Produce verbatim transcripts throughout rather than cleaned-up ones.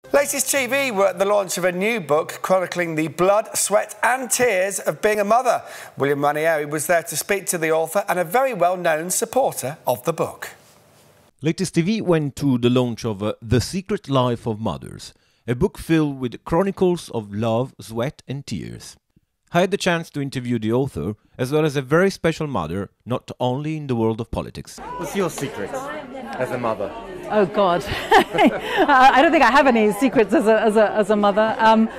Latest T V were at the launch of a new book chronicling the blood, sweat and tears of being a mother. William Ranieri was there to speak to the author and a very well-known supporter of the book. Latest T V went to the launch of uh, The Secret Life of Mothers, a book filled with chronicles of love, sweat and tears. I had the chance to interview the author, as well as a very special mother, not only in the world of politics. What's your secret as a mother? Oh God, I don't think I have any secrets as a, as a, as a mother. Um,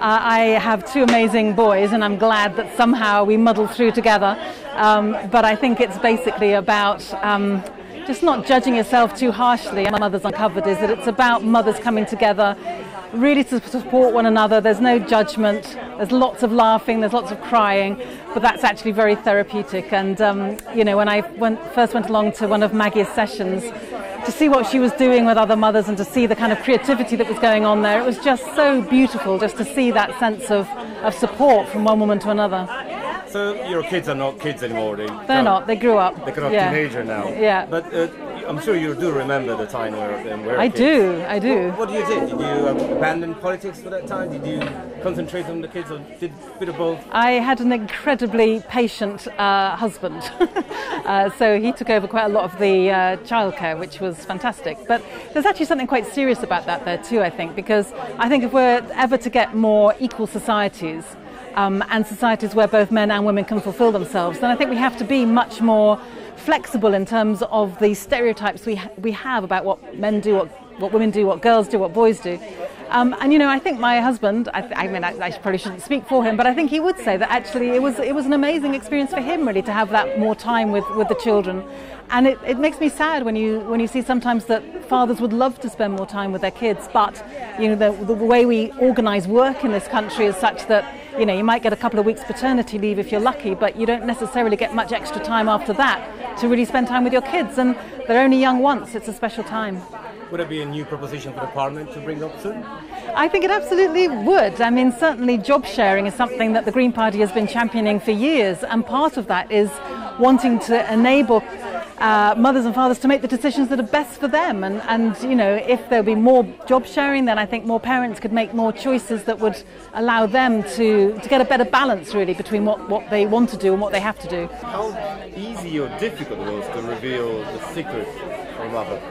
I have two amazing boys and I'm glad that somehow we muddle through together. Um, but I think it's basically about um, just not judging yourself too harshly. Mothers Uncovered is that it's about mothers coming together, really to support one another. There's no judgment, there's lots of laughing, there's lots of crying, but that's actually very therapeutic. And um, you know, when I went, first went along to one of Maggie's sessions, to see what she was doing with other mothers and to see the kind of creativity that was going on there, it was just so beautiful just to see that sense of, of support from one woman to another. So your kids are not kids anymore? They They're not, they grew up. They're kind of yeah. teenager now. Yeah. But uh, I'm sure you do remember the time where they were I kids. do, I do. What, what did you do? Did you uh, abandon politics for that time? Did you concentrate on the kids or did a bit of both? I had an incredibly patient uh, husband. uh, so he took over quite a lot of the uh, childcare, which was fantastic. But there's actually something quite serious about that there too, I think, because I think if we're ever to get more equal societies, Um, and societies where both men and women can fulfill themselves, then I think we have to be much more flexible in terms of the stereotypes we ha we have about what men do, what, what women do, what girls do, what boys do. Um, and you know, I think my husband, I, th I mean, I, I probably shouldn't speak for him, but I think he would say that actually it was it was an amazing experience for him really to have that more time with, with the children. And it, it makes me sad when you when you see sometimes that fathers would love to spend more time with their kids, but you know the, the way we organise work in this country is such that you know you might get a couple of weeks paternity leave if you're lucky, but you don't necessarily get much extra time after that to really spend time with your kids. And they're only young once; it's a special time. Would it be a new proposition for the Parliament to bring up soon? I think it absolutely would. I mean, certainly job sharing is something that the Green Party has been championing for years, and part of that is wanting to enable uh, mothers and fathers to make the decisions that are best for them. And, and you know, if there'll be more job sharing, then I think more parents could make more choices that would allow them to, to get a better balance, really, between what, what they want to do and what they have to do. How easy or difficult it was to reveal the secret of a mother?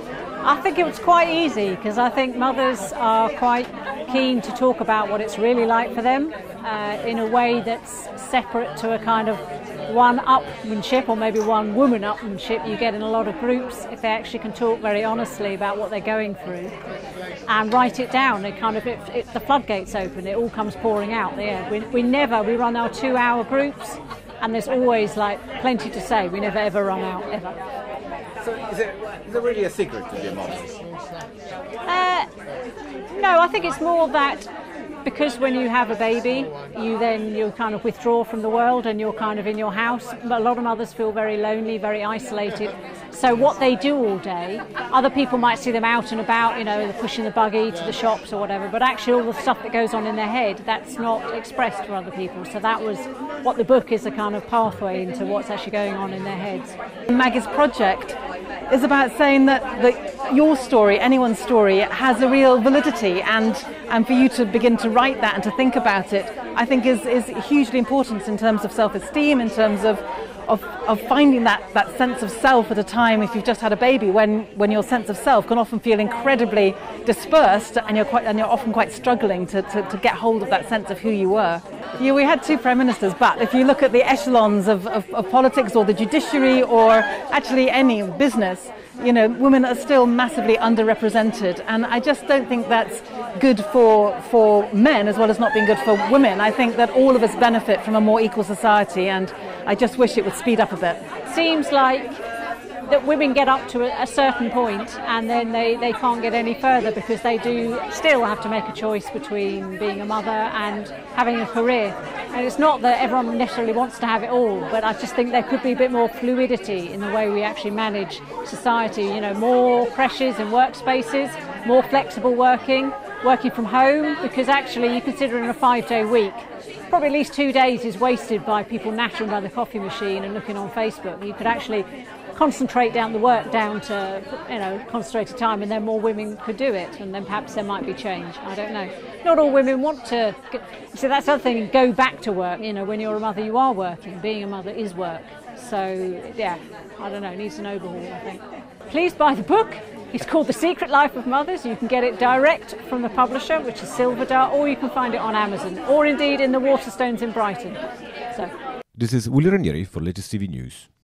I think it was quite easy because I think mothers are quite keen to talk about what it's really like for them uh, in a way that's separate to a kind of one-upmanship or maybe one-woman-upmanship you get in a lot of groups. If they actually can talk very honestly about what they're going through and write it down, it kind of it, it, the floodgates open, it all comes pouring out there. We, we never, we run our two-hour groups and there's always like plenty to say. We never ever run out, ever. So is it, is it really a secret to be a mom? Uh, no, I think it's more that because when you have a baby, you then you kind of withdraw from the world and you're kind of in your house. But a lot of mothers feel very lonely, very isolated. So what they do all day, other people might see them out and about, you know, pushing the buggy to the shops or whatever, but actually all the stuff that goes on in their head, that's not expressed for other people. So that was what the book is, a kind of pathway into what's actually going on in their heads. Maggie's project is about saying that, that your story, anyone's story, has a real validity, and, and for you to begin to write that and to think about it, I think is, is hugely important in terms of self-esteem, in terms of Of, of finding that, that sense of self at a time if you've just had a baby, when, when your sense of self can often feel incredibly dispersed and you're, quite, and you're often quite struggling to, to, to get hold of that sense of who you were. Yeah, we had two prime ministers, but if you look at the echelons of, of, of politics or the judiciary or actually any business, you know, women are still massively underrepresented, and I just don't think that's good for, for men as well as not being good for women. I think that all of us benefit from a more equal society, and I just wish it would speed up a bit. Seems like that women get up to a, a certain point and then they, they can't get any further because they do still have to make a choice between being a mother and having a career. And it's not that everyone necessarily wants to have it all, but I just think there could be a bit more fluidity in the way we actually manage society. You know, more pressures in workspaces, more flexible working, working from home, because actually you consider in a five-day week, probably at least two days is wasted by people nattering by the coffee machine and looking on Facebook. You could actually concentrate down the work down to, you know, concentrated time, and then more women could do it, and then perhaps there might be change. I don't know. Not all women want to. So that's the other thing. Go back to work. You know, when you're a mother, you are working. Being a mother is work. So yeah, I don't know. It needs an overhaul, I think. Please buy the book. It's called The Secret Life of Mothers. You can get it direct from the publisher, which is Silver Dart, or you can find it on Amazon, or indeed in the Waterstones in Brighton. So. This is Willie Ranieri for Latest T V News.